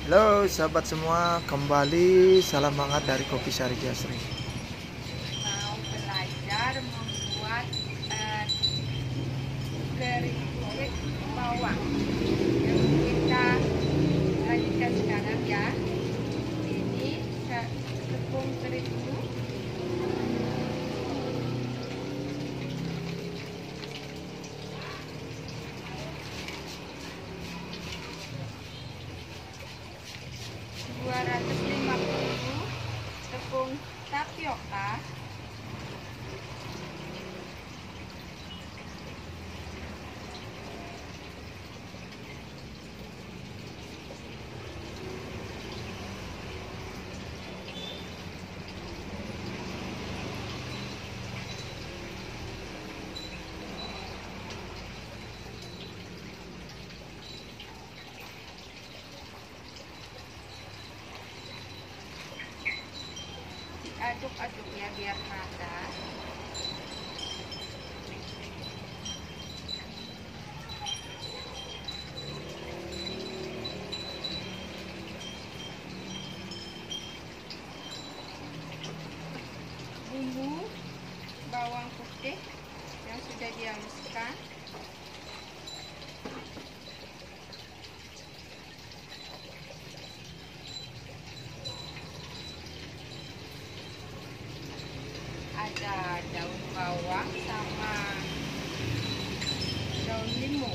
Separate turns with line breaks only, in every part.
Halo sahabat semua, kembali salam hangat dari Kopi Sari Jasri.
Mau belajar membuat keripik bawang yang kita lanjutkan sekarang ya. Ini tepung terigu, (250) tepung tapioka, diaduk-aduk ya biar rata. Bumbu bawang putih yang sudah dihaluskan, ada daun bawang sama daun limu,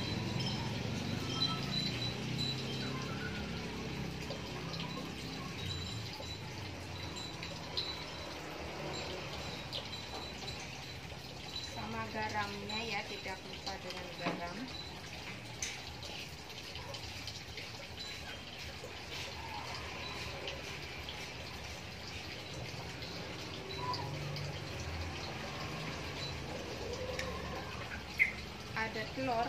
sama garamnya ya, tidak lupa dengan garam. Ada telur,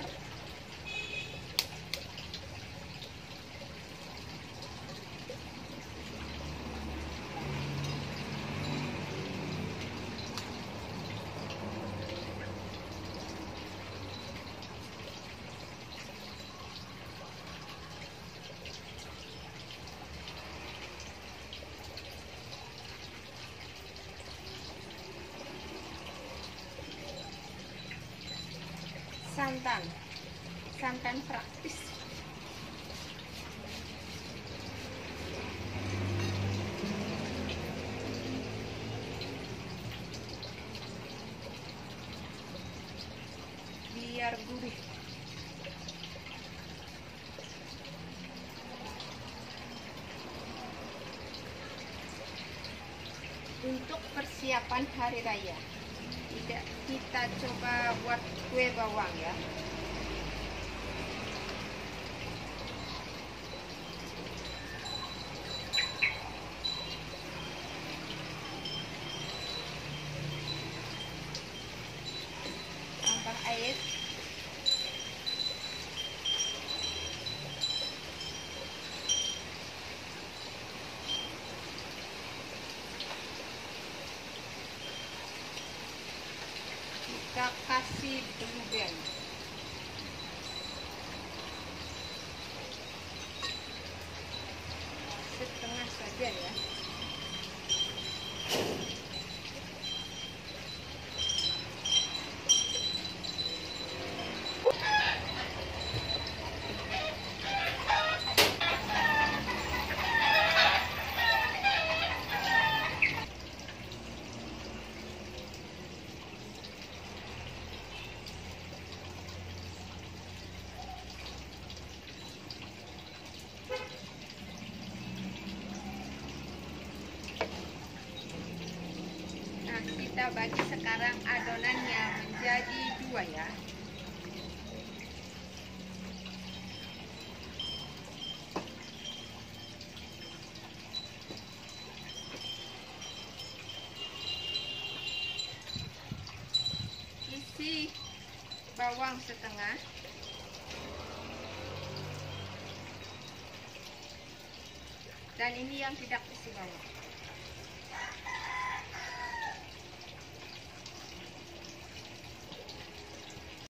santan praktis, biar gurih. Untuk persiapan hari raya, tidak, kita coba buat kue bawang ya. Tambah air, kita kasih blue band, setengah saja ya. Nah, kita bagi sekarang adonannya menjadi dua ya. Isi bawang setengah, dan ini yang tidak isi bawang.